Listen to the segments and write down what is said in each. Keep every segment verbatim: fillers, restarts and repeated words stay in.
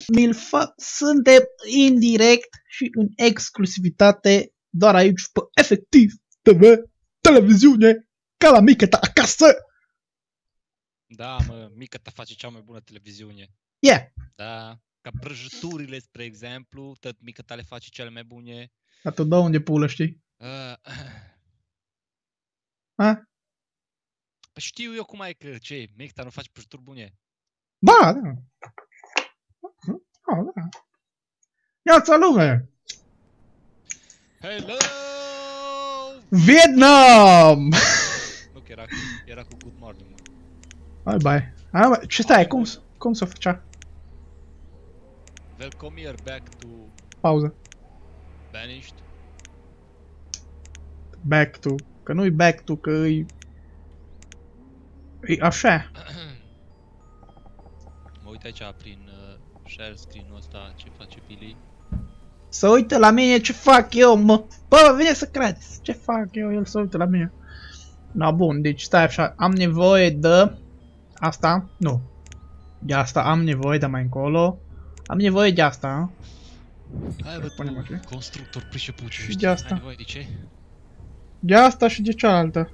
Milfa, suntem indirect și în exclusivitate doar aici pe Efectiv T V, televiziune, ca la mică ta acasă. Da, mă, mică ta face cea mai bună televiziune. Yeah. Da, ca prăjiturile, spre exemplu, tot mică ta le face cele mai bune. Dar tu de unde pulă, știi? Uh, Ha? Păi știu eu cum ai că, ce, mică ta nu face prăjituri bune. Ba, da. Oh, da. Ia-ți lume! Hello! Vietnam! Nu, că era, era cu good morning, mă. Bye bye. Ah, bă, ce stai, cum, cum s-o făcea? Welcome here back to Pauză. Banished. Back to. Că nu-i back to, că e... E așa. Mă uit aici prin uh, share screen-ul ăsta ce face Billy. Să uite la mine ce fac eu, mă. Bă, vine să credeți. Ce fac eu, el să uite la mine. Na, bun, deci stai așa. Am nevoie de... Asta? Nu. De asta am nevoie de mai încolo. Am nevoie de asta. Hai bă, tu, constructor priceput, Și știi? de asta. Ai nevoie de ce? De asta și de cealaltă.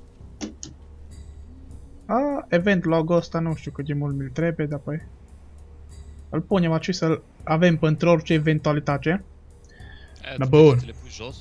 A, event logo ăsta nu știu cât de mult mi-l trebuie, dar păi... Îl punem aici să-l avem pentru orice eventualitate. Da, bun. le pui jos.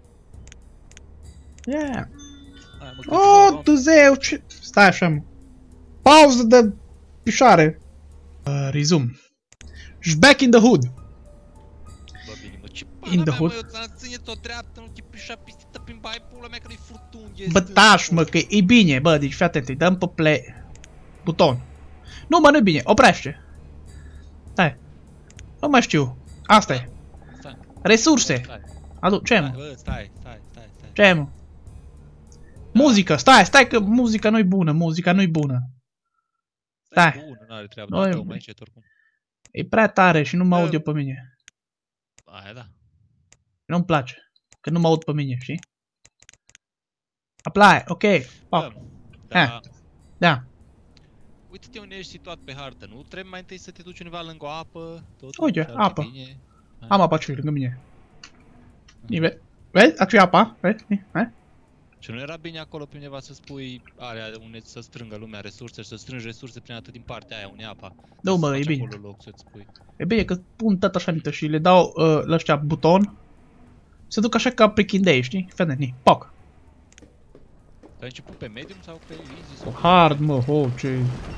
Yeah. Hai, mă, Oh, Dumnezeu, ce... Stai așa, mă. Pauză de pișoare. Uh, resume. Și back in the hood. Bă, bine, mă, ce In pana the mea, hood. mă, eu ți-am ținut o dreaptă, nu te pișa pisită prin baie, pula mea, că nu-i furtun, Bă, taș, mă, că e bine, bă, deci fii atent, îi dăm pe play. Buton. Nu, mă, nu-i bine, oprește. Stai. Nu mai știu. Asta e. Stai. Resurse. Stai. Adu, ce, Stai, mă? bă, stai, stai, stai, stai. Ce, mă? Muzică, stai, stai că muzica nu-i bună, muzica nu-i bună. Stai. Bun, n-are treabă, Noi- dar tău mai încet oricum. E prea tare și nu mă aud Bă. eu pe mine. Aia da. Nu-mi place. Că nu mă aud pe mine, știi? Apply, ok. Pop. Bă, da. Da. Uite-te unde ești situat pe hartă, nu? Trebuie mai întâi să te duci undeva lângă o apă, totul Uite, să arate apă. bine. Am apa aici lângă mine. Nive. Vezi? Aici e apa. Vezi? Hai. Și nu era bine acolo pe undeva să spui area unde să strângă lumea resurse și să strângi resurse prin atât din partea aia, unde e apa. Nu, mă, Să e faci bine. acolo loc să-ți pui. E bine că pun tot așa mită și le dau uh, la ăștia buton. Se duc așa ca prichindei, știi? Fede, ni. Poc. Ai început pe medium sau pe easy? O Sau pe... hard, mă, ho, ce...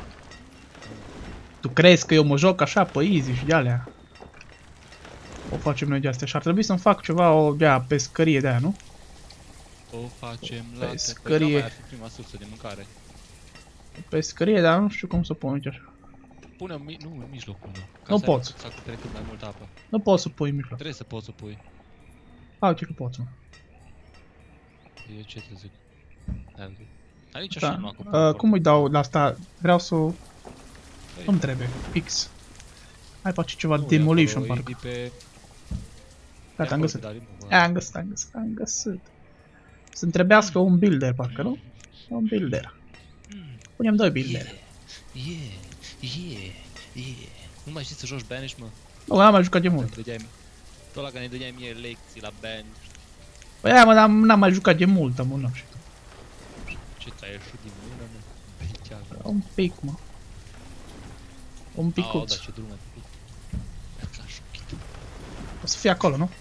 Tu crezi că eu mă joc așa pe easy și de-alea? O facem noi de astea și ar trebui să-mi fac ceva, o de-aia, pescărie de-aia, nu? O facem la Pescărie. Păi, da, mai ar fi prima sursă de mâncare. Pescărie, dar nu știu cum să pun aici așa. Pune-o mi nu, în mijlocul, nu. Ca Nu să poți. Să acopere cât mai multă apă. Nu pot să pui în mijloc. Trebuie să poți să pui. A, uite că poți, mă. Eu ce te zic? Hai, aici Da. așa nu acoperă. Uh, cum îi dau la asta? Vreau să... Păi, Nu-mi trebuie. X. Hai face ceva nu, demolition, acolo, parcă. e pe... Gata, am găsit. Da, remove, A, am găsit, am găsit, am găsit. Să-mi trebuiască un builder, parcă, nu? Un builder. Punem doi builder. Yeah, yeah, yeah. Nu mai știi să joci Banished, mă? Nu, n-am mai jucat de mult. Tot ăla care ne dădeai mie lecții la Banished. Păi aia, mă, dar n-am mai jucat de mult, mă, nu știu. Ce ți-ai ieșit din mână, mă? Bechează. Un pic, mă. Un Au, picuț. da, ce drum ai făcut. Merg la șochit. O să fie acolo, nu?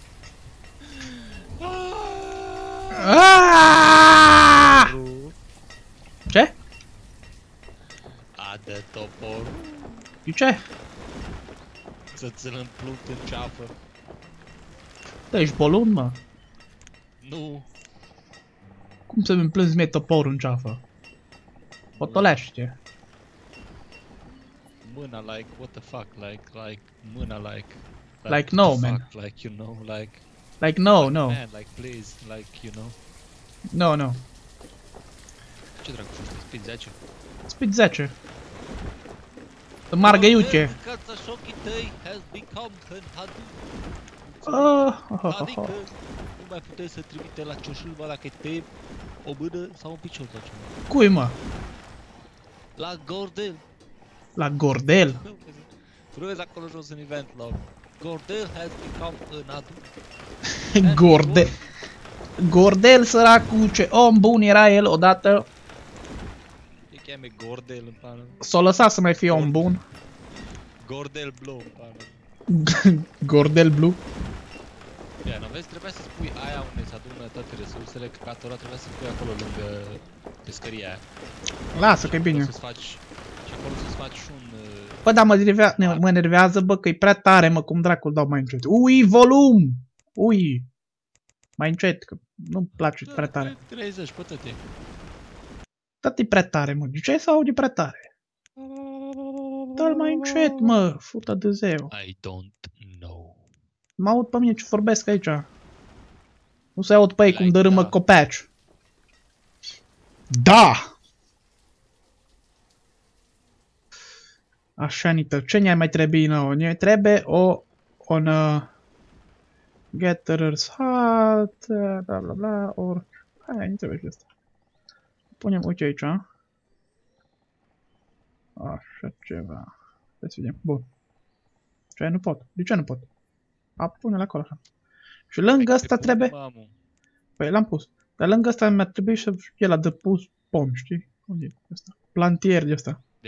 Aaaa! Ce? A, dă toporul. De ce? Să ți-l împlut în ceafă. Da, ești bolun, mă? Nu. Cum să-mi împlânzi mie toporul în ceafă? Potolește. Mâna like, what the fuck, like, like, mâna like. Like, what no, the man. fuck, like, you know, like. Like, no, no. Man, like, please, like, you know. No, no. Ce dracu știu, speed zece? Speed zece. Să margă iuce. Cața șochii tăi has become hadu. Oh, oh, oh, Adică oh. nu mai puteți să trimite la cioșâlva dacă te o mână sau un picior sau ceva. Cui, mă? La Gordel. La Gordel? Frăzi acolo jos în event log. Gordel has become an adult. Gordel. Gordel săracul, ce om bun era el odată. Se cheme Gordel în pană. S-o lăsat să mai fie om bun. Gordel Blue în pană. Gordel Blue. Ia, nu vezi, trebuia să spui aia unde se adună toate resursele, că catora trebuia să spui acolo lângă pescăria aia. Lasă că e bine. Să-ți faci, și acolo să-ți faci un... Bă, dar mă, nervea, ne, mă nervează, bă, că e prea tare, mă, cum dracul dau mai încet. Ui, volum! Ui! Mai încet, că nu-mi place prea tare. treizeci, pe tăte. Tot e prea tare, mă. De ce să aude prea tare? Dă-l mai încet, mă, fută de zeu. I don't know. Mă aud pe mine ce vorbesc aici. Nu se aud pe ei cum dărâmă da. copaci. Da! Așa, Nită, ce ne mai trebuie nouă? Ne trebuie o... un... Uh, Gatherer's Hut, bla bla bla, or... Hai, nu trebuie și asta. Punem, uite aici, a? Așa ceva. Hai să vedem. Bun. Ce nu pot? De ce nu pot? A, pune-l acolo așa. Și lângă asta trebuie... Păi l-am pus. Dar lângă asta mi-ar trebui să el a de pus pom, știi? Unde e ăsta? Plantier de ăsta. De...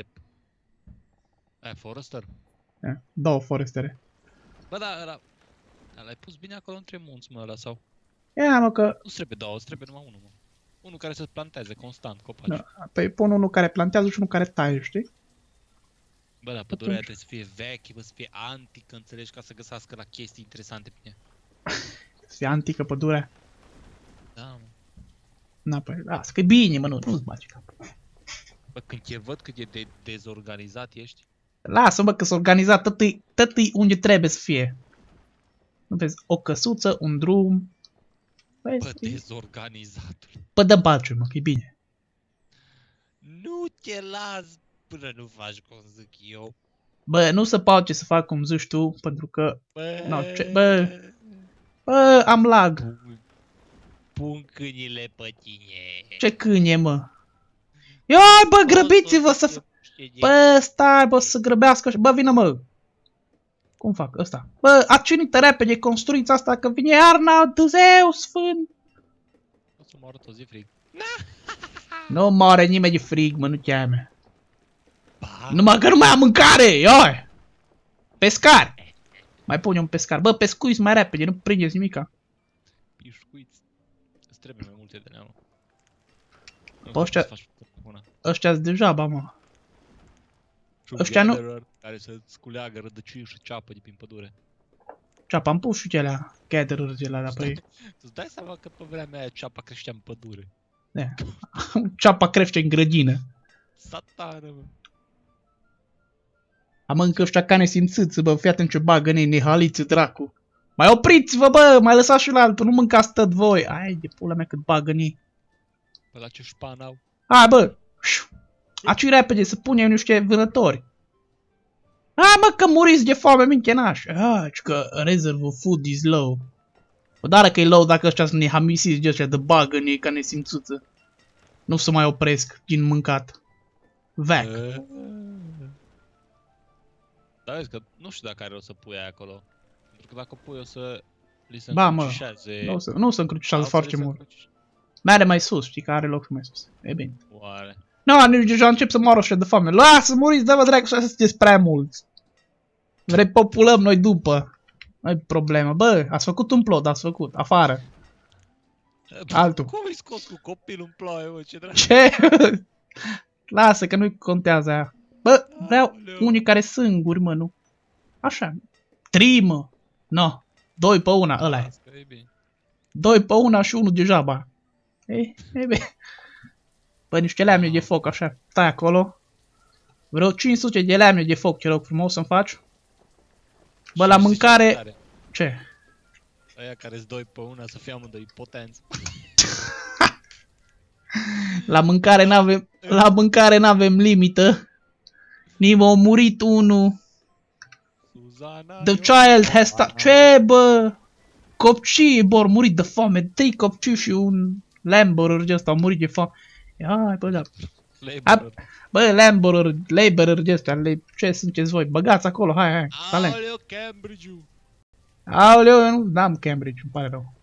Aia, Forester? E, două forestere. Bă, da, ăla... L-ai pus bine acolo între munți, mă, ăla, sau? Ia, mă, că... Nu trebuie două, îți trebuie numai unul, mă. Unul care să planteze constant copaci. Da, păi pun unul care plantează și unul care taie, știi? Bă, da, pădurea aia trebuie să fie veche, bă, să fie antică, înțelegi, ca să găsească la chestii interesante pe ea. Să fie antică pădurea. Da, mă. Na, păi, lasă, că e bine, mă, nu, nu-ți bagi cap. Bă, când te văd cât e de dezorganizat ești. Lasă, mă, că s-a organizat tătâi, tătâi unde trebuie să fie. Nu vezi, o căsuță, un drum. Bă, dezorganizatul. Bă, dă bagi, mă, că e bine. Nu te las până nu faci cum zic eu. Bă, nu se poate să fac cum zici tu, pentru că... Bă, no, ce... Bă, bă, am lag. Pun, pun câinile pe tine. Ce câine, mă? Ia, bă, grăbiți-vă să... Bă, stai, bă, să grăbească. Bă, vină, mă. Cum fac? Ăsta. Bă, acinită repede, construiți asta, că vine iarna, Dumnezeu sfânt. O să moară toți de frig. Nu moare nimeni de frig, mă, nu cheame. Ba. Numai că nu mai am mâncare, ioi! Pescar! Mai pune un pescar. Bă, pescuiți mai repede, nu prindeți nimica. Pișcuiți. Îți trebuie mai multe de neamă. Bă, ăștia... Ăștia-s degeaba, mă. Ăștia nu... Care să sculeagă rădăcini și ceapă de prin pădure. Ceapa, am pus și celea, gatherers alea, păi... Tu-ți dai seama că pe vremea aia ceapa creștea în pădure. Da. Ceapa crește în grădină. Satană, mă. Am încă ăștia ca nesimțiți, bă, fii atent ce bagă în ei, nehaliți, dracu. Mai opriți-vă, bă, mai lăsați și la altul, nu mâncați tot voi. Ai de pula mea cât bagă în ei. Bă, la ce șpan au. Hai, bă. Aci repede să punem niște vânători. Hai, mă, că muriți de foame, minchenași. Ah, că reserve of food is low. Bă, dar că e low dacă ăștia sunt nehamisiți de ăștia de bagă în ei ca nesimțuță. Nu se mai opresc din mâncat. Vec. Da, vezi că nu știu dacă are o să pui aia acolo. Pentru că dacă pui o să li se ba, mă, încrucișeze. nu se, nu se încrucișează Da, foarte se mult. încruciș- Mere mai sus, știi că are loc și mai sus. E bine. Oare. Nu, nici deja încep să moară ăștia de foame. Lasă, muriți, dă-vă dracu, să sunteți prea mulți. Repopulăm noi după. Nu-i problemă. Bă, ați făcut un plot, ați făcut. Afară. Altul. Cum îi scos cu copilul în ploaie, mă, ce dragi? Ce? Lasă, că nu-i contează aia. Bă, vreau unii care singuri, mă, nu. Așa. Trei, mă. No. Doi pe una, ăla e. Doi pe una și unul degeaba. Ei, e bine. Bă, niște lemne de foc, așa. Stai acolo. Vreo cinci sute de lemne de foc, te rog frumos să-mi faci. Bă, la mâncare... Ce? Aia care-s doi pe una să fie amândoi potenți. La mâncare n-avem... La mâncare n-avem limită. Ni m-a murit unul. The child has sta... Ce, bă? Copcii, bă, au murit de foame. Trei copcii și un lamberer de ăsta au murit de foame. Hai, bă, da. Laborer. Bă, laborer, laborer de ăstea, le... ce sunteți voi? Băgați acolo, hai, hai, talent. Aoleu, Cambridge-ul. Aoleu, eu nu am Cambridge, îmi pare rău.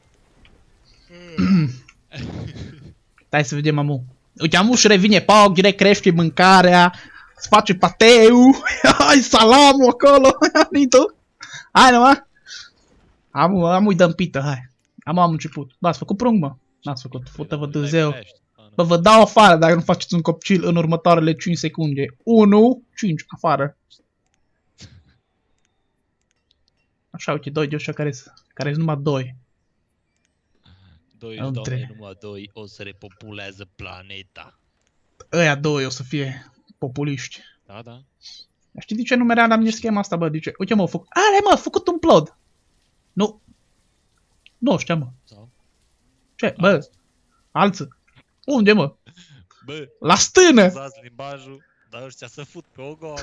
Stai să vedem, amu. Uite, amu și revine Pog, direct crește mâncarea, îți face pateu, hai salamul acolo, Nitu. Hai, numai. Amu, amu-i dăm pită, hai. Amu am început. Bă, ați făcut prung, mă? N-ați făcut, fută-vă Dumnezeu. Bă, vă dau afară dacă nu faceți un copil în următoarele cinci secunde. unu, cinci, afară. Așa, uite, doi de ăștia care-s care numai doi. Doi, doamne, numai doi, o să repopulează planeta. Ăia doi o să fie populiști. Da, da. Știi de ce nu merea la mine schema asta, bă? De ce? Uite, mă, făcut... Are, mă, a făcut un plod. Nu. Nu știu, mă. Sau? Ce? Bă, alță. Unde, mă? Bă, la stână! Zați limbajul, dar ăștia să fut pe o goară.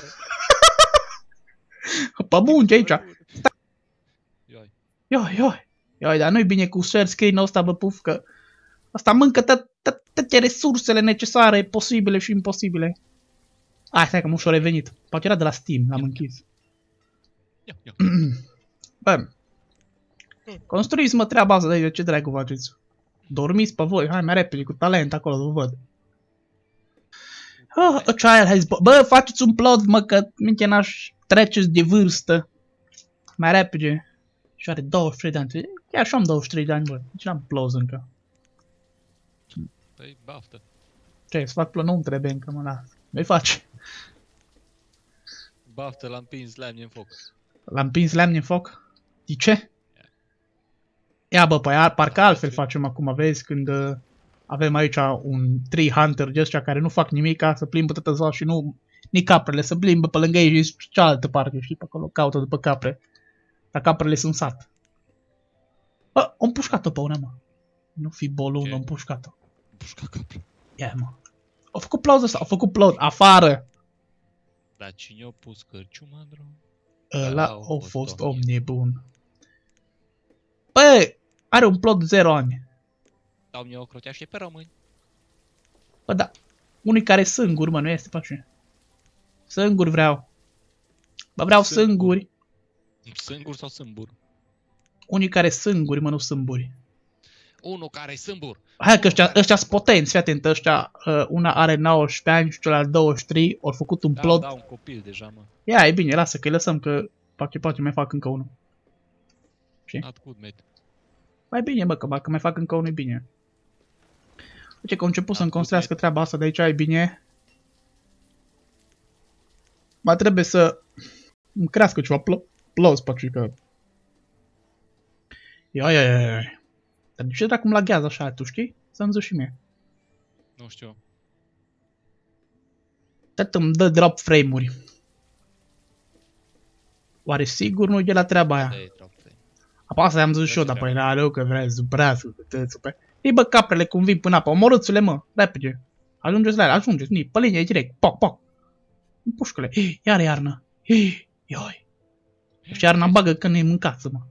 Pe munte aici. Ioi. Ioi, ioi. Ioi, dar nu-i bine cu share screen-ul ăsta, bă, puf, că... Asta mâncă toate resursele necesare, posibile și imposibile. Hai, stai că m-a revenit. Poate era de la Steam, l-am închis. Bă. Construiți-mă treaba asta de aici, ce dracu faceți? Dormiți pe voi, hai mai repede, cu talent acolo, vă văd. Oh, a child has... Bă, faceți un plot, mă, că minte n-aș treceți de vârstă. Mai repede. Și are douăzeci și trei de ani. Chiar și am douăzeci și trei de ani, bă. Nici n-am plot încă. Păi, baftă. Ce, să fac plot? Nu-mi trebuie încă, mă, las. Nu-i faci. Baftă, l-am prins lemne în foc. L-am prins lemne în foc? De ce? Ia, bă, păi, parcă altfel facem acum, vezi, când uh, avem aici un tree hunter de ăștia care nu fac nimic, să plimbă toată ziua și nu... Nici caprele, să plimbă pe lângă ei și cealaltă parte, știi, pe acolo, caută după capre. Dar caprele sunt sat. Bă, am împușcat-o pe una, mă. Nu fi bolun, am împușcat-o. Împușcat capre. Ia, mă. Au făcut plauz ăsta, au făcut plauz, afară! Dar cine a pus cărciuma, drum? Ăla a fost om nebun. Bă, are un plot de zero ani. Dau mie o croteașe pe români. Bă, da. Unii care sânguri, mă, nu este pe cine. Sânguri vreau. Bă, vreau sânguri. Sânguri sau sâmbur? Unii care sânguri, mă, nu sâmburi. Unul care e sâmbur. Hai că ăștia, ăștia sunt potenți, fii atent, ăștia, uh, una are nouăsprezece ani și celălalt douăzeci și trei, ori făcut un da, plot. Da, un copil deja, mă. Ia, e bine, lasă că îi lăsăm, că poate, poate mai fac încă unul. Și? Not good, mate. Mai bine, bă, că dacă mai fac încă unul, e bine. Uite că au început să-mi construiască treaba asta de aici, e bine. Mai trebuie să îmi crească ceva pl plus, păcică. Ia, ia, ia, ia. Dar de ce dracu îmi laghează așa, tu știi? Să-mi zici și mie. Nu știu. Tot îmi dă drop frame-uri. Oare sigur nu e de la treaba aia? Apasă i-am zis și eu, dar păi la rău că vrei zubrasul, că te super. Ei bă, caprele cum vin până apă, omorâțule mă, repede. Ajungeți la ele, ajungeți, ni, pe linie, direct, poc, poc. Pușcule, iar iarnă, ioi. Și iarna bagă că ne mâncați, mă.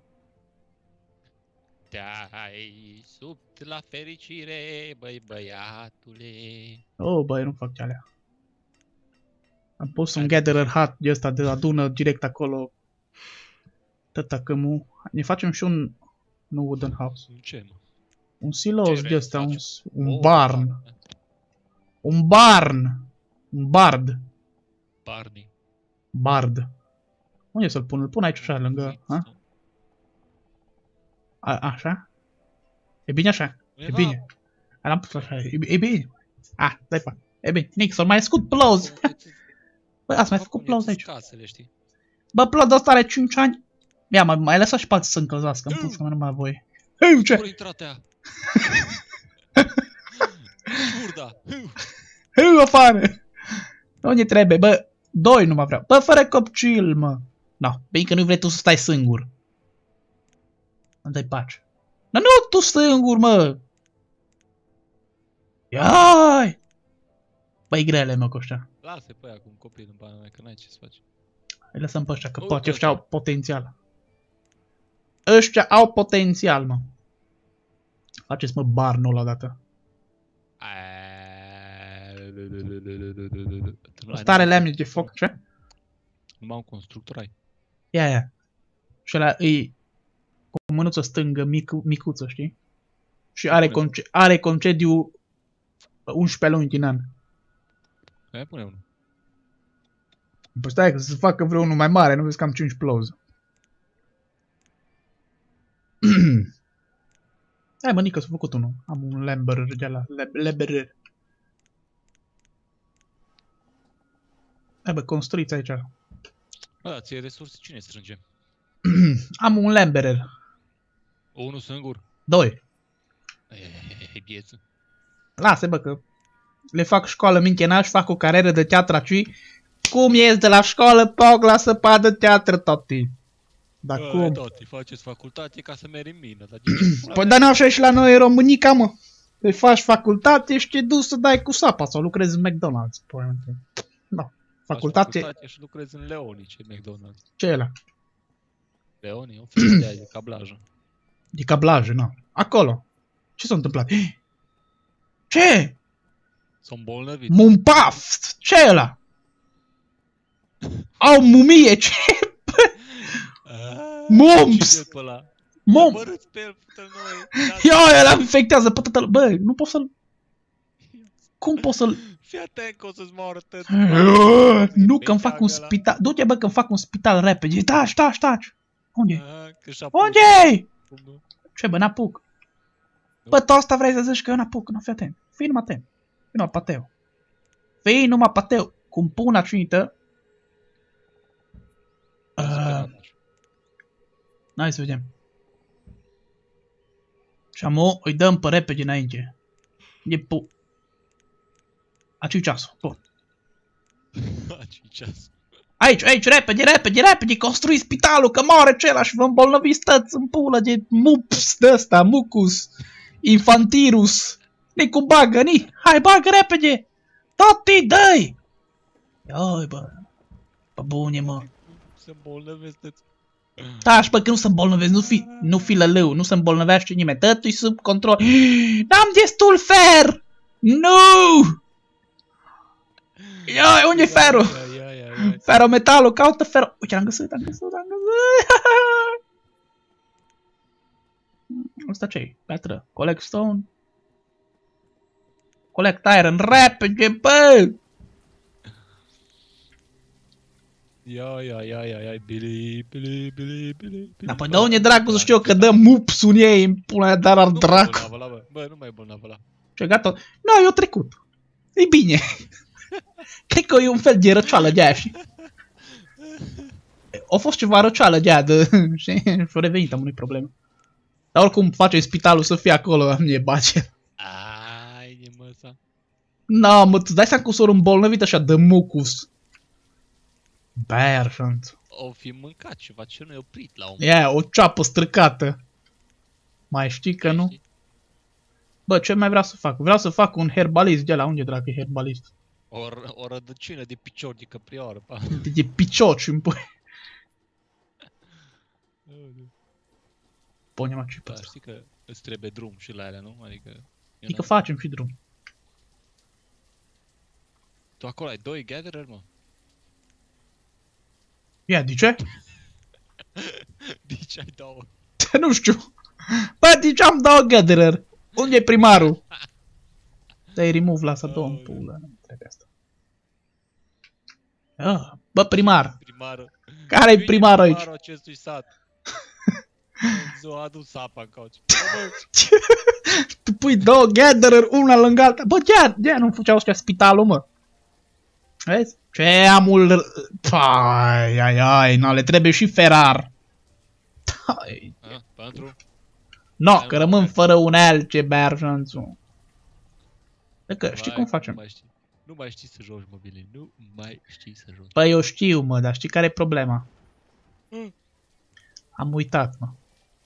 Te-ai sub la fericire, băi băiatule. Oh, băi, nu fac ce-alea. Am pus un gatherer hat de ăsta, de adună direct acolo. Tăta că mu... Ne facem și un... Nu wooden house. Un ce, mă? Un silos de ăsta, un, un barn. Un barn! Un bard. Barney. Bard. Unde să-l pun? Îl pun aici așa, lângă... Ha? A, așa? E bine așa? E bine. L-am pus așa, e, e bine. Ah, dai pa. E bine, Nixon, mai scut plauz. Bă, ați mai făcut plauz aici. Bă, plauz ăsta are cinci ani. Ia, mai, mai lăsa și pe alții să încălzească, îmi pușcă, numai voi. Hei, ce? Hei, afară! Unde trebuie, bă, doi nu mă vreau. Bă, fără copil, mă. No, bine că nu vrei tu să stai singur. Îmi dai pace. Dar nu tu singur, mă! Iai! Băi, grele, mă, cu ăștia. Lasă-i pe aia cu un copil în pana mea, că n-ai ce să faci. Îi lăsăm pe ăștia, că poate ăștia au potențial. Ăștia au potențial, mă. Faceți, mă, barnul ăla dată. Stare lemne de foc, ce? Numai un constructor ai. Ia, ia. Și ăla e cu mânuță stângă, micu, micuță, știi? Și are, conce are concediu unsprezece luni din an. Hai pune unul. Păi stai că să facă vreo unul mai mare, nu vezi că am cinci ploză. Hai mă, Nică, s-a făcut unul. Am un Lamberer de la Lamberer. Hai bă, construiți aici. Bă, da, ție resurse cine strânge? Am un Lamberer. Unul singur? Doi. E vieță. Lasă bă că le fac școală minchenaș, fac o carieră de teatru aici. Cum ies de la școală, poc la săpadă teatră toti. Dar Bă, cum? Toti, faceți facultate ca să mergi în mină. Dar Păi dar nu așa e și la noi în Românica, mă. Îi faci facultate, ești te duci să dai cu sapa sau lucrezi în McDonald's. Da. Facultate... facultate și lucrezi în Leonice, McDonald's. Ce e ăla? Leoni, o fel de aia de cablajă. De cablajă, nu. Acolo. Ce s-a întâmplat? Ce? S-au îmbolnăvit. Mumpaf! Ce e ăla? Au mumie, ce? Mumps! Mum! Ia, ăla infectează pe toată... Bă, nu pot să-l... Cum pot să-l... Fii atent că o să-ți moară tăt. Nu, că-mi fac un spital... Du-te, bă, că-mi fac un spital repede. Taci, taci, taci. Unde-i? Unde-i? Ce, bă, n-apuc. Bă, tu asta vrei să zici că eu n-apuc. Nu, fii atent. Fii numai atent. Fii numai pateu. Fii numai pateu. Cum pun la cinită. Hai să vedem. Și amu, îi dăm pe repede înainte. E pu... Aici ceasul, bun. Aici ceasul. Aici, aici, repede, repede, repede, construi spitalul, că moare cela și vă îmbolnăvi stăți în pulă de mups de ăsta, mucus, infantirus. Nicu bagă, ni, hai bagă repede, toti, dă-i. Ioi, bă, bă bune, mă. Se îmbolnăvesc, tăți. Taci, bă, că nu se îmbolnăvesc, nu fi, nu fi lălău, nu se îmbolnăvește nimeni, tătu-i sub control. N-am destul fer! Nu! Ioi, unde-i ferul? Ferometalul, caută ferul. Uite, l-am găsit, l-am găsit, l-am găsit. Asta ce-i? Piatră. Collect stone. Collect iron. Repede, bă! Ia, ia, ia, ia, ia, bili, bili, bili, bili. Dar păi de unde dracu să știu eu că dă mups în ei în pula aia, dar ar dracu. Bă, nu mai e bolnavă ăla. Ce, gata? Nu, eu trecut. E bine. Cred că e un fel de răceală de aia, știi? A fost ceva răceală de aia, de... știi? Și-a revenit, am unui probleme. Dar oricum face spitalul să fie acolo, am e bace. Ai, e măsa. Na, mă, tu dai seama cum s-o îmbolnăvit așa de mucus. Băi, șanț. O fi mâncat ceva, ce nu e oprit la un... Ia, o ceapă străcată. Mai știi că nu? Bă, ce mai vreau să fac? Vreau să fac un herbalist de la unde dracu e herbalist? O, o rădăcină de picior de căprioară, pa. De, de picioci în pui. Punem aici pe asta. Știi că îți trebuie drum și la alea, nu? Adică... Știi că facem și drum. Tu acolo ai doi gatherer, mă? Ia, de ce? De ce ai două? Nu știu. Bă, de ce am două gatherer? Unde e primarul? Dai remove la asta două în pulă. Nu trebuie asta. Ah, bă, primar. Primarul. Care-i primarul aici? Primarul acestui sat. S-a adus apa în cauci. Tu pui două gatherer, una lângă alta. Bă, de-aia, de-aia nu-mi făceau ăștia spitalul, mă. Vezi? Ce amul... Ai, ai, ai, nu, le trebuie și ferar. Ai. A, pentru? No, că rămân fără unelte, berjanțu. Că știi cum facem? Nu mai știi, nu mai știi să joci, mobile, nu mai știi să joci. Păi eu știu, mă, dar știi care e problema? Mm. Am uitat, mă.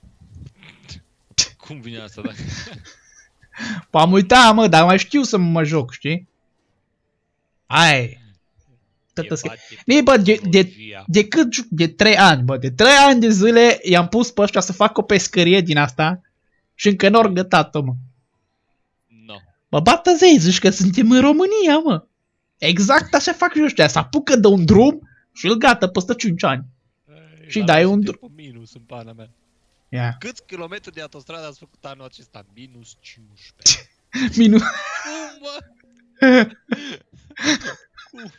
Cum vine asta, dacă... Păi am uitat, mă, dar mai știu să mă joc, știi? Ai. Nii, bă, de, de, de cât, de trei ani, bă, de trei ani de zile i-am pus pe ăștia să fac o pescărie din asta și încă n-au gătat-o, mă. No. Bă, bată zei, zici că suntem în România, mă. Exact așa fac și ăștia, se apucă de un drum și îl gata peste cinci ani. Ei, Și dai un drum. minus în pana mea. Yeah. Câți kilometri de autostradă ați făcut anul acesta? Minus cincisprezece. Minus. Cum, mă? Cum?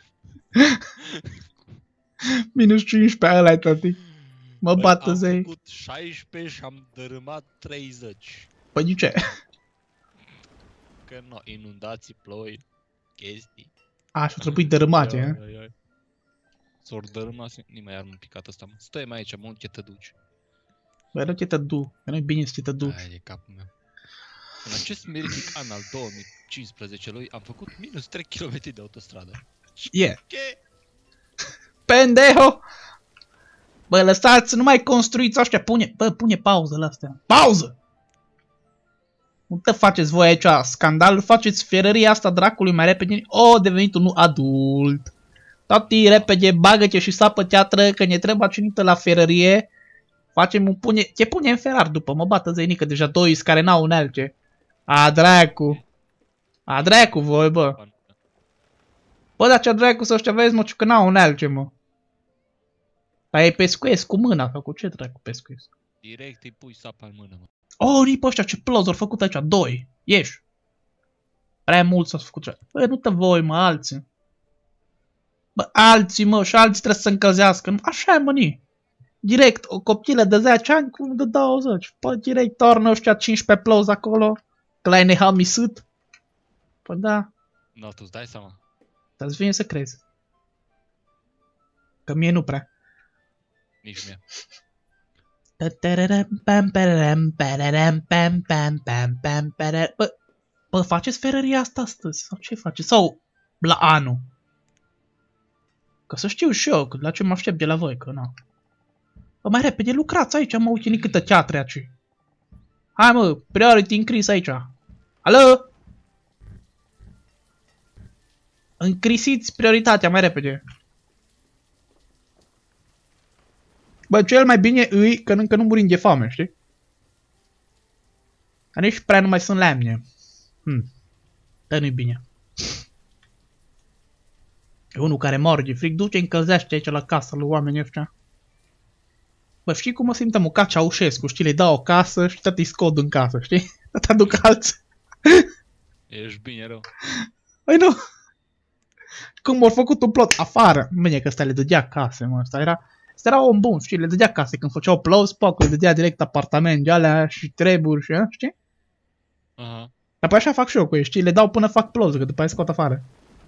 Minus cincisprezece, ăla e tati. Mă Băi, bată am zei. făcut șaisprezece și am dărâmat treizeci. Păi de ce? Că nu, inundații, ploi, chestii. A, și-o trebuie dărâmate, Ai, eh? ai, ai. S-or dărâmat, nimeni iar nu picat ăsta, mă. Stai mai aici, mă, unde te duci? Băi, rău ce te du, că nu-i bine să te duci. Ai, e capul meu. În acest meritic an al două mii cincisprezece lui am făcut minus trei kilometri de autostradă. Yeah. Ce? Pendejo! Bă, lăsați, nu mai construiți ăștia, pune, bă, pune pauză la astea. Pauză! Nu te faceți voi aici scandal, faceți ferăria asta dracului mai repede. O, devenit un adult. Tati, repede, bagă-te și sapă teatră, că ne trebuie cinită la ferărie. Facem un pune, te pune în ferar după, mă bată zăinică, deja doi care n-au unelte. A, dracu. A, dracu voi, bă. Bă, dar ce dracu să ăștia vezi, mă, că n-au unelte, mă. Dar e pescuiesc cu mâna, făcut ce dracu pescuiesc? Direct îi pui sapa în mână, mă. Oh, ni pe ăștia, ce plăzi au făcut aici, doi. Ieși. Prea mult s-au făcut ce. Bă, nu te voi, mă, alții. Bă, alții, mă, și alții trebuie să se încălzească. Așa e, mă, ni. Direct, o copilă de zece ani, cum de douăzeci. Pă, direct, tornă ăștia cincisprezece plăzi acolo. Că l-ai nehamisut. Pă, da. Nu, tu îți dai seama. Dar-ți vine să crezi. Că mie nu prea. Nici mie. Bă, bă, faceți ferăria asta astăzi? Sau ce faceți? Sau la anul? Că să știu și eu, la ce mă aștept de la voi, că nu. Bă, mai repede, lucrați aici, mă, uite câtă teatre aici. Hai, mă, priority increase aici. Alo? Încrisiți prioritatea mai repede. Bă, cel mai bine îi că încă nu murim de foame, știi? Dar nici prea nu mai sunt lemne. Hm. Dar nu-i bine. E unul care mor de fric, duce încălzește aici la casă lui oamenii ăștia. Bă, știi cum mă simt mă ca Ceaușescu, știi? Le dau o casă și tot îi scod în casă, știi? Tot aduc alții. Ești bine rău. Păi nu. Cum m-au făcut un plot afară. Bine că ăsta le dădea case, mă. Ăsta era... Ăsta era om bun, știi? Le dădea case. Când făceau plăus, poc, le dădea direct apartament de alea și treburi și, știi? Aha. Dar pe așa fac și eu cu ei, știi? Le dau până fac plăuză, că după aia scot afară.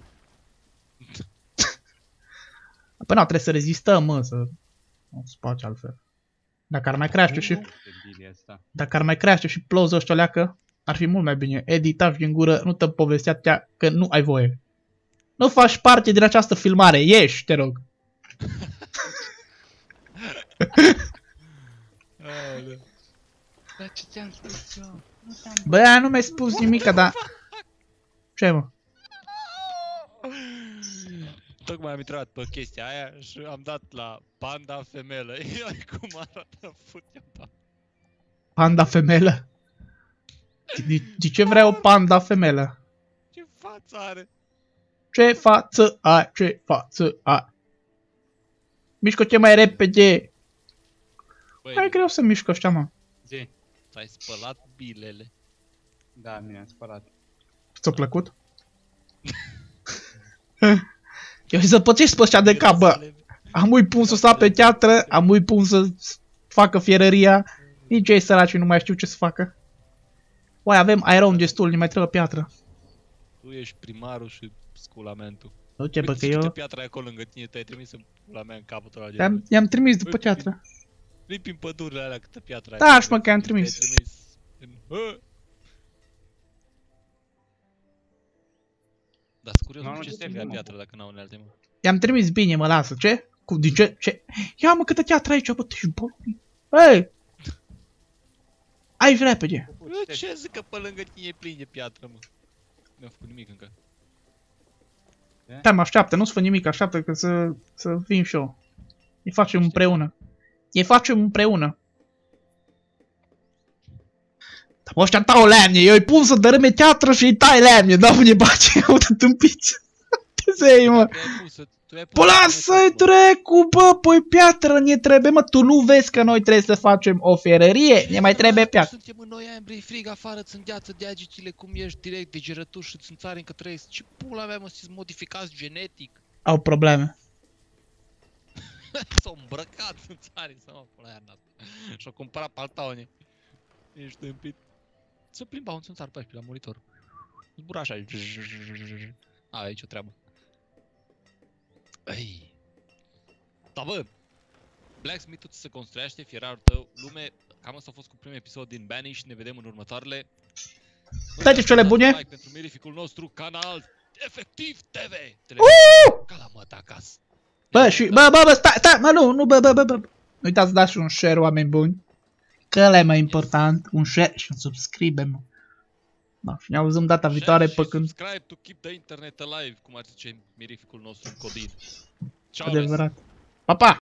Păi nu, trebuie să rezistăm, mă, să... Nu se face altfel. Dacă ar mai crește și... Dacă ar mai crește și plăuză ăștia leacă, ar fi mult mai bine. Editași din gură, nu te povestea tea că nu ai voie. Nu faci parte din această filmare, ieși, te rog. Dar ce ți-am spus eu? Bă, aia nu mi-ai spus nimica, dar... Ce, mă? Tocmai am intrat pe chestia aia și am dat la panda femelă. Ioi cum arată futea ta. Panda femelă? De, de ce vrea o panda femelă? Ce față are? Ce față ai? Ce față ai? Mișcă-te mai repede! Băi, Mai greu să mișcă ăștia, mă. Zi. ți-ai spălat bilele. Da, mine am spălat. Ți-a plăcut? Eu să pățești pe ăștia de cap, bă. Am ui pun să sape teatră, am ui pun să facă fierăria. Nici ei săraci nu mai știu ce să facă. Oai, avem aeron destul, ne mai trebuie piatră. Tu ești primarul și sculamentul. Nu ce, bă, Uite, că eu... piatra e acolo lângă tine, te-ai trimis în pula mea în capătul ăla de... I-am trimis după piatră. Nu-i prin pădurile alea câtă piatră ai. Da, și mă, că i-am trimis. Te-ai trimis în... Hă! Dar sunt curios, Nu, cu nu, ce ce se te ia mă. piatra dacă n-au unelte, mă? I-am trimis bine, mă, lasă, ce? Cu, din ce? Ce? Ia, mă, câtă teatră aici, bă, tu ești bolnic. Hei! Aici, repede. Bă, ce zic că pe lângă tine e plin de piatră, mă? Nu am făcut nimic încă. Da, mă așteaptă, nu-ți fă nimic, așteaptă că să, să vin și eu. Ne facem împreună. Ne facem împreună. Dar bă, ăștia tau lemne, eu îi pun să dărâme teatră și îi tai lemne, da, mă, ne bage, eu te tâmpiți. Te zei, mă. Tu ai pus, tu ai pus. Păi lasă-i trecu, bă, păi piatră ne trebuie, mă, tu nu vezi că noi trebuie să facem o ferărie? Ne mai trebuie piatră. Suntem în noiembrie, frig afară, îți îngheață deagicile, cum ești direct de gerătuș și îți înțari încă trăiesc. Ce pula mea, mă, să-ți modificați genetic? Au probleme. S-au îmbrăcat în țari, să mă, pula aia nată. Și-au cumpărat paltaune. Ești tâmpit. Să plimbau în țânțar pe aici, la monitor. Zbura așa. A, aici o treabă. Ei. Da, bă. Blacksmith-ul ți se construiește, fierarul tău, lume. Cam asta a fost cu primul episod din Banish. Ne vedem în următoarele. Dați cele bune. Like pentru mirificul nostru canal Efectiv T V. Uh! Ca la măta acasă. Bă, și, bă, bă, bă, stai, stai, mă, nu, nu, bă, bă, bă, bă. Nu uitați să dați și un share, oameni buni. Că ăla e mai important, un share și un subscribe, mă. Da, și ne auzim data viitoare pe când... Subscribe to keep the internet alive, cum ar zice mirificul nostru în Codin. Ciao, Adevărat. Pa, pa!